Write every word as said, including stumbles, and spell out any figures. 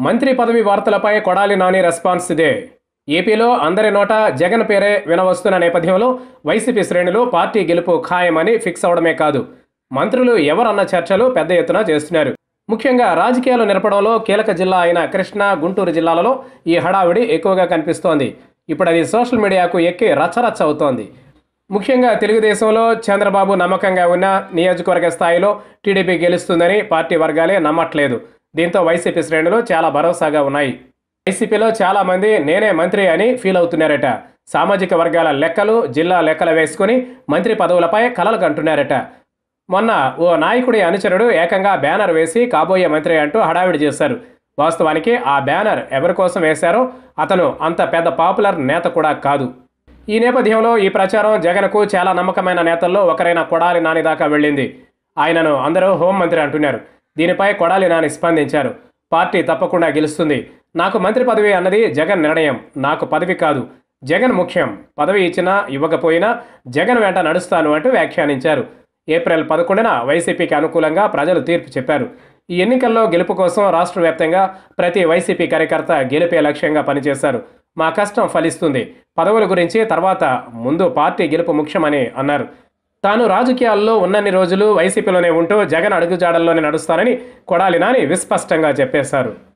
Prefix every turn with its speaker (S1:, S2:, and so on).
S1: మంత్రి పదవి వార్తలపై కొడాలి నాని రెస్పాన్స్ ఇదే. ఏపీలో అందరి నోట జగన్ పేరే వినవస్తున్న నేపథ్యంలో వైసీపీ శ్రేణులు పార్టీ గెలుపు ఖాయమని ఫిక్స్ అవడమే కాదు, మంత్రులు ఎవరన్న చర్చలు పెద్ద ఎత్తున చేస్తున్నారు. ముఖ్యంగా రాజకీయాలు నిలపడంలో కీలక జిల్లా అయిన కృష్ణా, గుంటూరు జిల్లాలలో ఈ హడావిడి ఎక్కువగా కనిపిస్తోంది. ఇప్పుడు అది సోషల్ మీడియాకు ఎక్కి రచ్చరచ్చ అవుతోంది. ముఖ్యంగా తెలుగుదేశంలో చంద్రబాబు నమ్మకంగా ఉన్న నియోజకవర్గ స్థాయిలో టీడీపీ గెలుస్తుందని పార్టీ వర్గాలే నమ్మట్లేదు. దీంతో వైసీపీ శ్రేణులు చాలా భరోసాగా ఉన్నాయి. వైసీపీలో చాలా మంది నేనే మంత్రి అని ఫీల్ అవుతున్నారట. సామాజిక వర్గాల లెక్కలు, జిల్లా లెక్కలు వేసుకుని మంత్రి పదవులపై కలలు కంటున్నారట. మొన్న ఓ నాయకుడి అనుచరుడు ఏకంగా బ్యానర్ వేసి కాబోయే మంత్రి అంటూ హడావిడి చేశారు. వాస్తవానికి ఆ బ్యానర్ ఎవరి కోసం వేశారో అతను అంత పెద్ద పాపులర్ నేత కూడా కాదు. ఈ నేపథ్యంలో ఈ ప్రచారం జగన్కు చాలా నమ్మకమైన నేతల్లో ఒకరైన కొడాలి నాని దాకా వెళ్ళింది. ఆయనను అందరూ హోంమంత్రి అంటున్నారు. దీనిపై కొడాలి నాని స్పందించారు. పార్టీ తప్పకుండా గెలుస్తుంది. నాకు మంత్రి పదవి అన్నది జగన్ నిర్ణయం, నాకు పదవి కాదు, జగన్ ముఖ్యం. పదవి ఇచ్చినా ఇవ్వకపోయినా జగన్ వెంట నడుస్తాను అంటూ వ్యాఖ్యానించారు. ఏప్రిల్ పదకొండున వైసీపీకి అనుకూలంగా ప్రజలు తీర్పు చెప్పారు. ఈ ఎన్నికల్లో గెలుపు కోసం రాష్ట్ర వ్యాప్తంగా ప్రతి వైసీపీ కార్యకర్త గెలిపే లక్ష్యంగా పనిచేశారు. మా కష్టం ఫలిస్తుంది, పదవుల గురించి తర్వాత, ముందు పార్టీ గెలుపు ముఖ్యమని అన్నారు. తాను రాజకీయాల్లో ఉన్నన్ని రోజులు వైసీపీలోనే ఉంటూ జగన్ అడుగుజాడల్లోనే నడుస్తానని కొడాలి నాని విస్పష్టంగా చెప్పేశారు.